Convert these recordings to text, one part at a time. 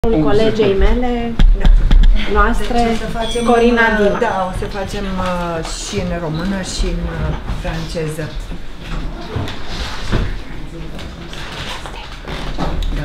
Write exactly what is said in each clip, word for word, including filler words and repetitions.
colegei mele, da. noastre, deci Corina în, Dima. Da, o să facem uh, și în română și în uh, franceză. Da?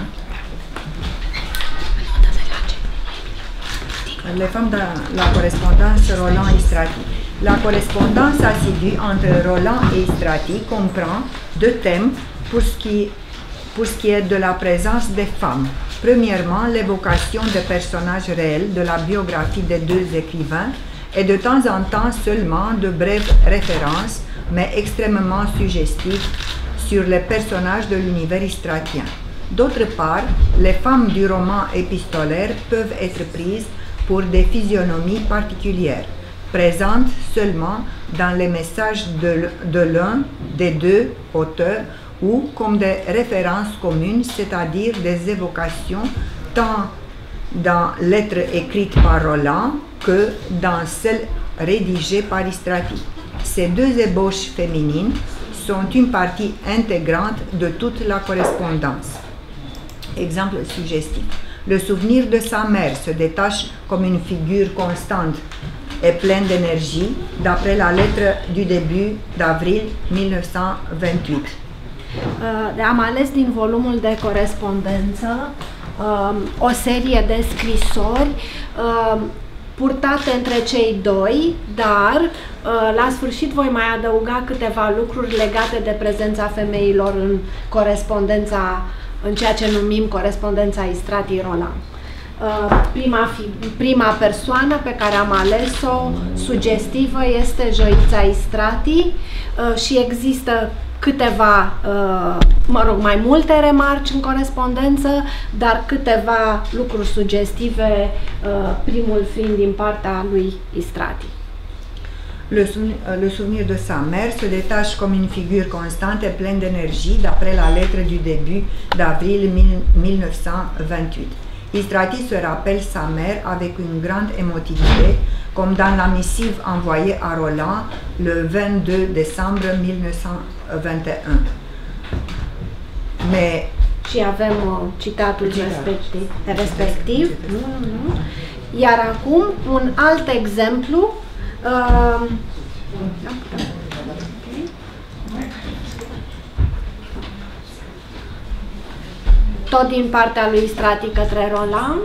Les femmes de la correspondance Roland et Strati. La correspondance assidue entre Roland et Strati comprend deux thèmes pour ce qui, pour ce qui est de la présence des femmes. Premièrement, l'évocation des personnages réels de la biographie des deux écrivains et de temps en temps seulement de brèves références, mais extrêmement suggestives, sur les personnages de l'univers stratien. D'autre part, les femmes du roman épistolaire peuvent être prises pour des physionomies particulières, présentes seulement dans les messages de, de l'un des deux auteurs ou comme des références communes, c'est-à-dire des évocations tant dans lettres écrites par Roland que dans celles rédigées par Strati. Ces deux ébauches féminines sont une partie intégrante de toute la correspondance. Exemple suggestif. Le souvenir de sa mère se détache comme une figure constante et pleine d'énergie, d'après la lettre du début d'avril mille neuf cent vingt-huit. Uh, am ales din volumul de corespondență uh, o serie de scrisori uh, purtate între cei doi, dar uh, la sfârșit voi mai adăuga câteva lucruri legate de prezența femeilor în corespondența, în ceea ce numim corespondența Strati-Roland. Uh, prima, prima persoană pe care am ales-o sugestivă este Joița Strati uh, și există câteva, uh, mă rog, mai multe remarci în corespondență, dar câteva lucruri sugestive, uh, primul fiind din partea lui Strati. Le souvenir, le souvenir de sa mère se détache comme une figure constante et pleine d'énergie, d'après la lettre du début d'avril mille neuf cent vingt-huit. Strati se rappelle sa mère avec une grande émotivité, comme dans la missive envoyée à Roland le vingt-deux décembre mille neuf cent vingt et un. Mais și avem uh, citatul respectiv, respectiv. Nu, nu, nu. Iar acum un alt exemplu. Uh, tot din partea lui Strati către Roland.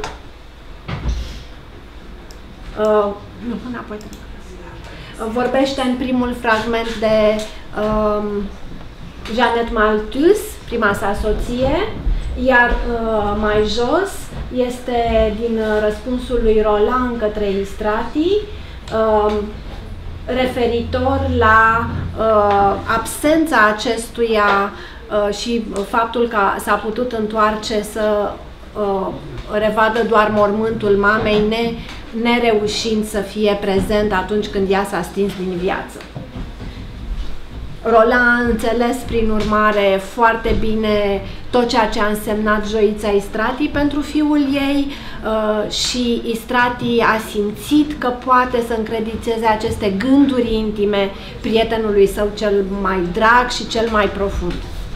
Uh, nu, înapoi. Vorbește în primul fragment de um, Jeannette Malthus, prima sa soție, iar uh, mai jos este din răspunsul lui Roland către Strati, uh, referitor la uh, absența acestuia uh, și faptul că s-a putut întoarce să uh, revadă doar mormântul mamei, ne, nereușind să fie prezent atunci când ea s-a stins din viață. Roland a înțeles, prin urmare, foarte bine tot ceea ce a însemnat Joița Strati pentru fiul ei uh, și Strati a simțit că poate să încredințeze aceste gânduri intime prietenului său cel mai drag și cel mai profund.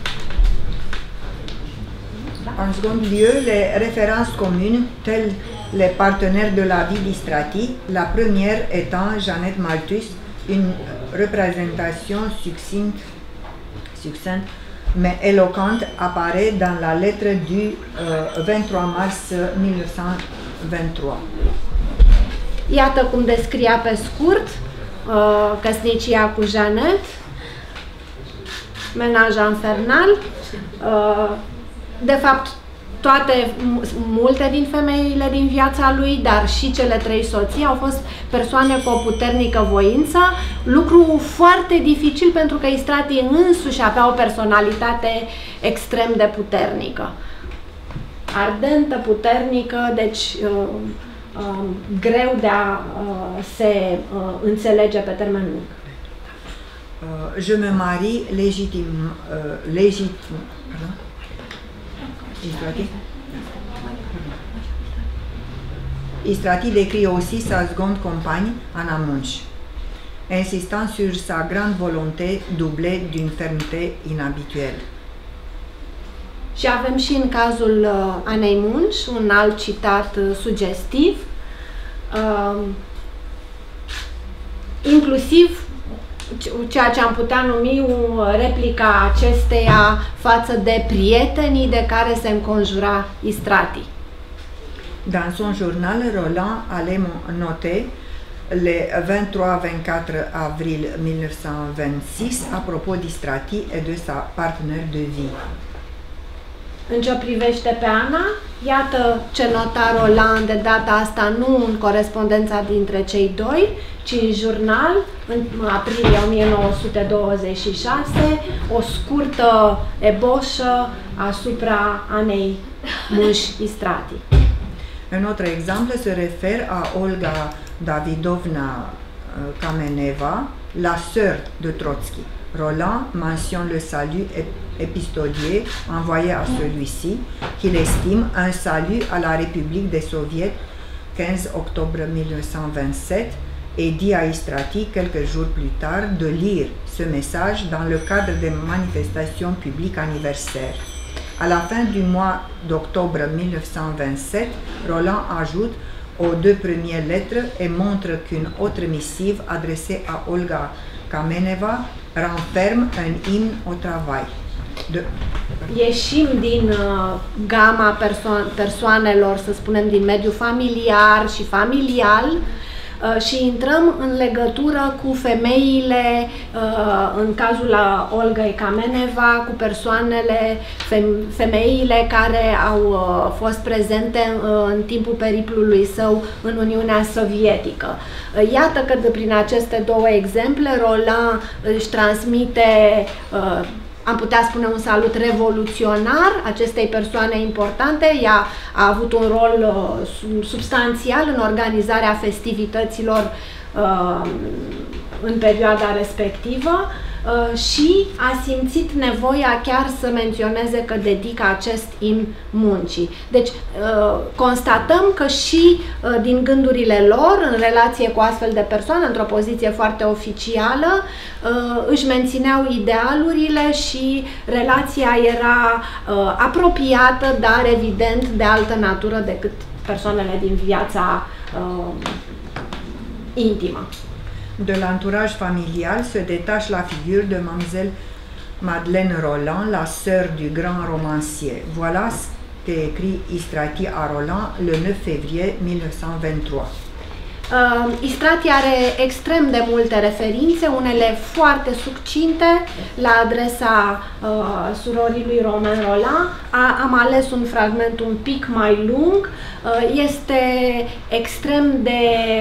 En second lieu, les références communes, telles les partenaires de la vie d'Strati, la première étant Jeannette Malthus, une représentation succincte, succincte mais éloquente apparaît dans la lettre du euh, vingt-trois mars mille neuf cent vingt-trois. Iată cum descria pe scurt uh, căsnicia cu Jeannette, menaj infernal. Uh, de fapt, toate, multe din femeile din viața lui, dar și cele trei soții au fost persoane cu o puternică voință, lucru foarte dificil pentru că Strati însuși avea o personalitate extrem de puternică. Ardentă, puternică, deci uh, uh, greu de a uh, se uh, înțelege pe termen lung. Uh, je me marie légitime, uh, légitime, pardon? Strati. Strati décrit aussi sa seconde compagne, Anna Munch, insistant sur sa grande volonté doublée d'une fermeté inhabituelle. Și avem și în cazul uh, Anei Munch un alt citat uh, sugestiv, uh, inclusiv ceea ce am putea numi o replica acesteia față de prietenii de care se înconjura Istrati. Dans son journal, Roland allait noter le vingt-trois vingt-quatre avril mille neuf cent vingt-six à propos d'Istrati et de sa partenaire de vie. În ce privește pe Ana, iată ce nota Roland de data asta nu în corespondența dintre cei doi, ci în jurnal, în aprilie o mie nouă sute douăzeci și șase, o scurtă eboșă asupra Anei Munch Istrati. Un autre exemple se réfère à Olga Davidovna Kameneva, la sœur de Trotsky. Roland mentionne le salut épistolier envoyé à celui-ci, qu'il estime un salut à la République des Soviets quinze octobre mille neuf cent vingt-sept et dit à Istrati quelques jours plus tard de lire ce message dans le cadre des manifestations publiques anniversaires. À la fin du mois d'octobre mille neuf cent vingt-sept, Roland ajoute aux deux premières lettres et montre qu'une autre missive adressée à Olga Kameneva renferme un hymne au travail. De... Ieșim din uh, gama perso- persoanelor, să spunem, din mediul familiar și familial uh, și intrăm în legătură cu femeile, uh, în cazul la Olga Kameneva, cu persoanele, fem- femeile care au uh, fost prezente uh, în timpul periplului său în Uniunea Sovietică. Uh, iată că de, prin aceste două exemple Roland își transmite uh, am putea spune un salut revoluționar acestei persoane importante. Ea a avut un rol uh, substanțial în organizarea festivităților uh, în perioada respectivă uh, și a simțit nevoia chiar să menționeze că dedică acest imn muncii. Deci uh, constatăm că și uh, din gândurile lor, în relație cu astfel de persoane, într-o poziție foarte oficială, uh, își mențineau idealurile și relația era uh, apropiată, dar evident de altă natură decât persoanele din viața uh, intimă. De l'entourage familial se détache la figure de mademoiselle Madeleine Roland, la sœur du grand romancier. Voilà ce qu'écrit Istrati à Roland le neuf février mille neuf cent vingt-trois. Uh, Istrati are extrem de multe referințe, unele foarte succinte la adresa uh, surorii lui Romain Rolland. A, am ales un fragment un pic mai lung. Uh, este extrem de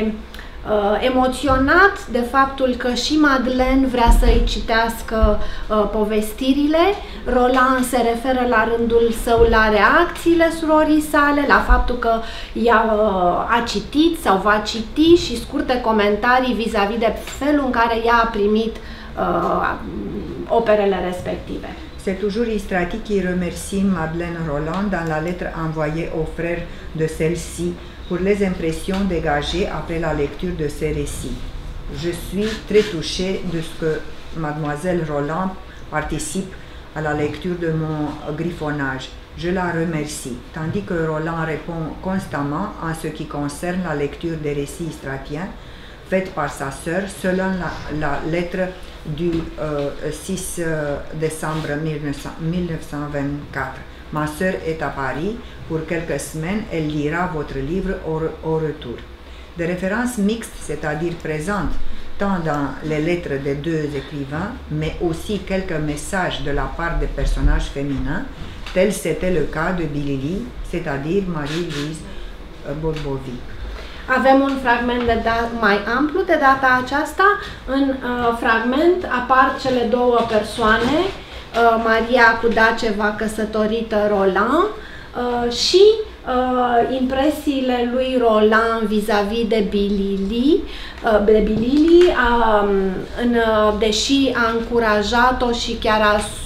Uh, emoționat de faptul că și Madeleine vrea să-i citească uh, povestirile. Roland se referă la rândul său la reacțiile surorii sale, la faptul că ea uh, a citit sau va citi și scurte comentarii vis-a-vis de felul în care ea a primit uh, operele respective. C'est toujours Istrati qui remercie Madeleine Roland dans la lettre envoyée aux frères de celle-ci pour les impressions dégagées après la lecture de ces récits. Je suis très touchée de ce que mademoiselle Roland participe à la lecture de mon griffonnage. Je la remercie, tandis que Roland répond constamment en ce qui concerne la lecture des récits istratiens faite par sa sœur selon la, la lettre du euh, six décembre mille neuf cent vingt-quatre. Ma sœur est à Paris. Pour quelques semaines, elle lira votre livre au, au retour. Des références mixtes, c'est-à-dire présentes tant dans les lettres des deux écrivains, mais aussi quelques messages de la part des personnages féminins, tel c'était le cas de Billy Lee, c'est-à-dire Marie-Louise Bourbovie. Avem un fragment de da- mai amplu de data aceasta. În uh, fragment apar cele două persoane, uh, Maria Kudaceva, căsătorită Roland, uh, și uh, impresiile lui Roland vis-a-vis de Billy Lee, uh, de Billy Lee, uh, în, uh, deși a încurajat-o și chiar a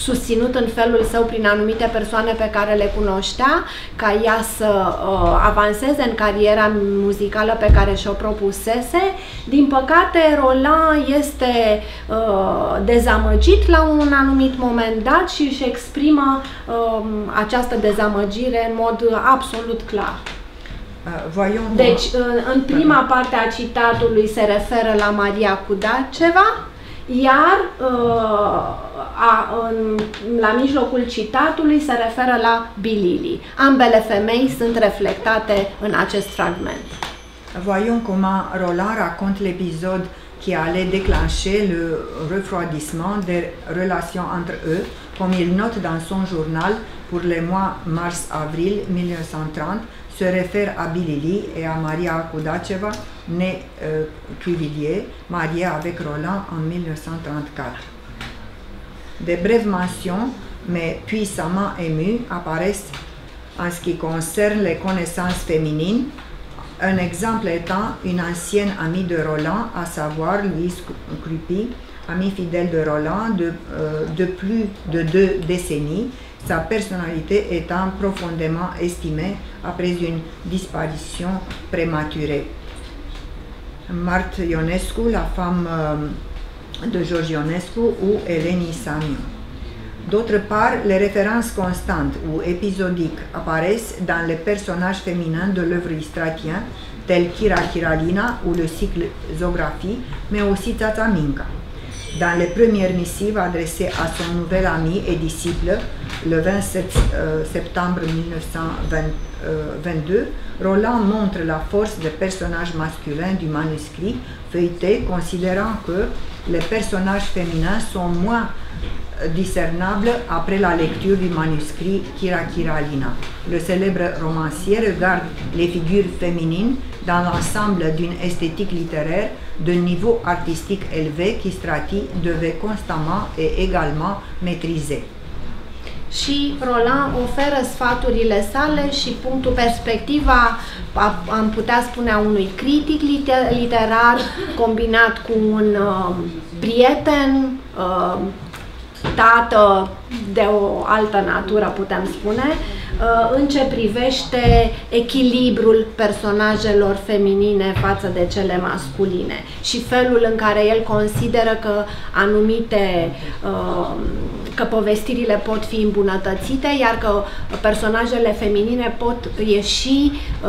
susținut în felul său prin anumite persoane pe care le cunoștea, ca ea să uh, avanseze în cariera muzicală pe care și-o propusese. Din păcate, Roland este uh, dezamăgit la un anumit moment dat și își exprimă uh, această dezamăgire în mod absolut clar. Deci, în prima parte a citatului se referă la Maria Kudaceva, iar a, în, la mijlocul citatului se referă la Bilili. Ambele femei sunt reflectate în acest fragment. Voyons comment Roland raconte l'épisode qui allait déclencher le refroidissement des relations entre eux, comme il note dans son journal pour les mois mars-avril mille neuf cent trente, se réfère à Bilili et à Maria Kudaceva, née euh, Cuvillier, mariée avec Roland en mille neuf cent trente-quatre. Des brèves mentions, mais puissamment émues, apparaissent en ce qui concerne les connaissances féminines, un exemple étant une ancienne amie de Roland, à savoir Louise Crupy, amie fidèle de Roland de, euh, de plus de deux décennies, sa personnalité étant profondément estimée après une disparition prématurée. Marthe Ionescu, la femme euh, de George Ionescu, ou Eleni Samiu. D'autre part, les références constantes ou épisodiques apparaissent dans les personnages féminins de l'œuvre istratienne, tels Kira Kiralina ou le cycle Zographie, mais aussi Tata Minka. Dans les premières missives adressées à son nouvel ami et disciple, le vingt-sept septembre mille neuf cent vingt-deux, Roland montre la force des personnages masculins du manuscrit feuilleté, considérant que les personnages féminins sont moins discernables après la lecture du manuscrit Kira Kiralina. Le célèbre romancier regarde les figures féminines dans l'ensemble d'une esthétique littéraire de niveau artistique élevé qui Strati devait constamment et également maîtriser. Și Roland oferă sfaturile sale și punctul, perspectiva, am putea spune, a unui critic literar combinat cu un uh, prieten, uh, tată de o altă natură, putem spune, în ce privește echilibrul personajelor feminine față de cele masculine și felul în care el consideră că anumite, că povestirile pot fi îmbunătățite, iar că personajele feminine pot ieși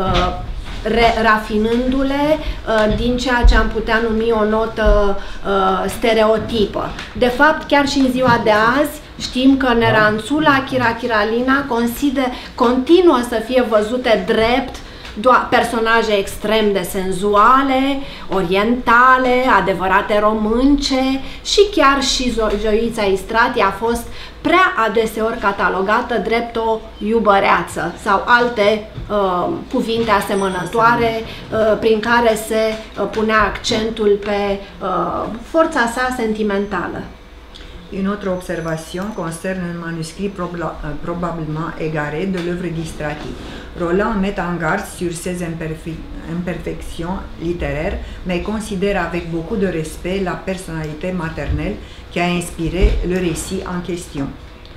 rafinându-le uh, din ceea ce am putea numi o notă uh, stereotipă. De fapt, chiar și în ziua de azi, știm că Neranțula, Kira Kiralina consider, continuă să fie văzute drept personaje extrem de senzuale, orientale, adevărate românce și chiar și Joița Istrati a fost prea adeseori catalogată drept o iubăreață sau alte uh, cuvinte asemănătoare uh, prin care se uh, punea accentul pe uh, forța sa sentimentală. Une autre observation concerne un manuscrit probablement égaré de l'œuvre d'Istrati. Roland met en garde sur ses imperfections littéraires, mais considère avec beaucoup de respect la personnalité maternelle qui a inspiré le récit en question.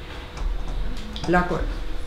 La, cor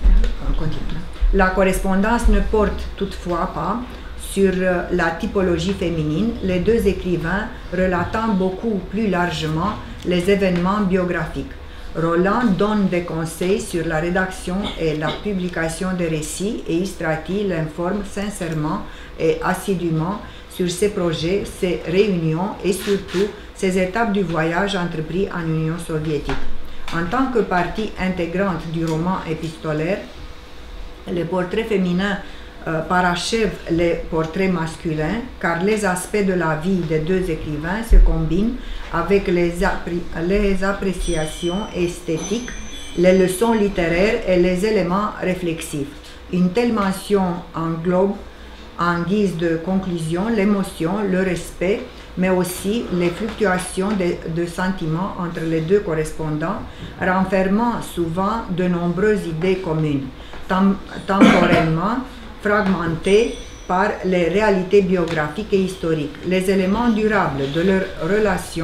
la correspondance ne porte toutefois pas sur la typologie féminine, les deux écrivains relatant beaucoup plus largement les événements biographiques. Roland donne des conseils sur la rédaction et la publication des récits et Istrati l'informe sincèrement et assidûment sur ses projets, ses réunions et surtout ses étapes du voyage entrepris en Union soviétique. En tant que partie intégrante du roman épistolaire, les portraits féminins Euh, parachève les portraits masculins car les aspects de la vie des deux écrivains se combinent avec les, les appréciations esthétiques, les leçons littéraires et les éléments réflexifs. Une telle mention englobe en guise de conclusion l'émotion, le respect, mais aussi les fluctuations de, de sentiments entre les deux correspondants, renfermant souvent de nombreuses idées communes, tem temporellement fragmentés par les réalités biographiques et historiques. Les éléments durables de leur relation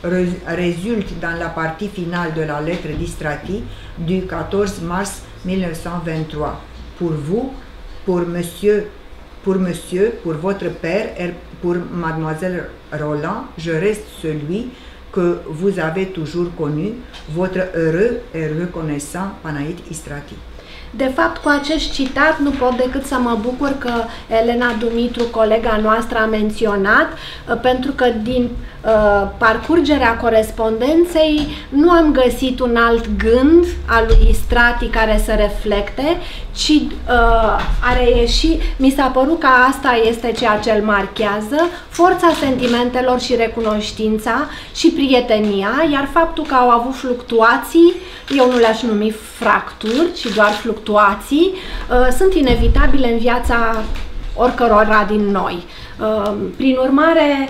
résulte dans la partie finale de la lettre d'Istrati du quatorze mars mille neuf cent vingt-trois. Pour vous, pour monsieur, pour monsieur, pour votre père et pour mademoiselle Roland, je reste celui que vous avez toujours connu, votre heureux et reconnaissant Panaït Istrati. De fapt, cu acest citat nu pot decât să mă bucur că Elena Dumitru, colega noastră, a menționat, pentru că din uh, parcurgerea corespondenței nu am găsit un alt gând al lui Istrati care să reflecte, ci uh, a reieșit, mi s-a părut că asta este ceea ce îl marchează, forța sentimentelor și recunoștința și prietenia, iar faptul că au avut fluctuații, eu nu le-aș numi fracturi, ci doar fluctuații, sunt inevitabile în viața oricărora din noi. Prin urmare,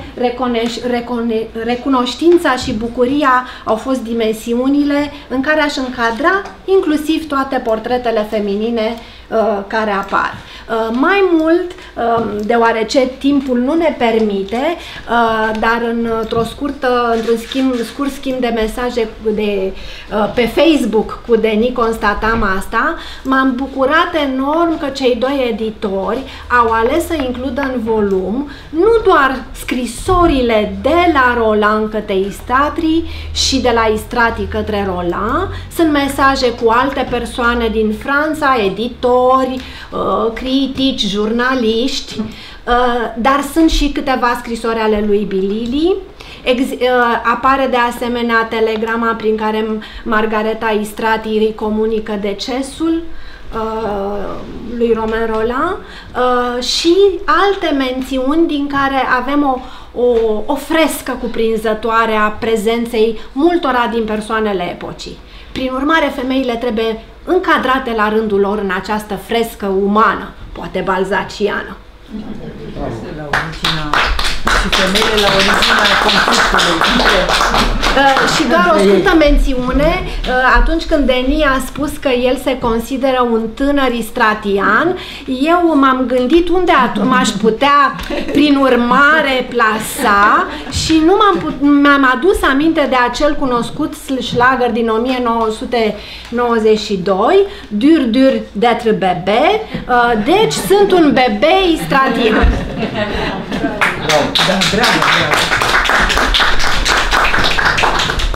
recunoștința și bucuria au fost dimensiunile în care aș încadra inclusiv toate portretele feminine care apar. Mai mult, deoarece timpul nu ne permite, dar într-o scurtă, într-un schimb, scurt schimb de mesaje de, pe Facebook cu Deni constatam asta, m-am bucurat enorm că cei doi editori au ales să includă în volum nu doar scrisorile de la Roland către Istrati și de la Istrati către Roland, sunt mesaje cu alte persoane din Franța, editori, critici, jurnaliști, dar sunt și câteva scrisori ale lui Bilili. Apare de asemenea telegrama prin care Margareta Istrati îi comunică decesul lui Romain Rolland și alte mențiuni din care avem o, o, o frescă cuprinzătoare a prezenței multora din persoanele epocii. Prin urmare, femeile trebuie încadrate la rândul lor în această frescă umană, poate balzaciană. La originea, și femeile la originea conflictului. Uh, și doar o scurtă mențiune, uh, atunci când Deni a spus că el se consideră un tânăr istratian, eu m-am gândit unde m-aș putea, prin urmare, plasa și nu m-am adus aminte de acel cunoscut schlager din o mie nouă sute nouăzeci și doi, Dur dur d'être bébé, uh, deci sunt un bebe istratian. Da, bravo, bravo.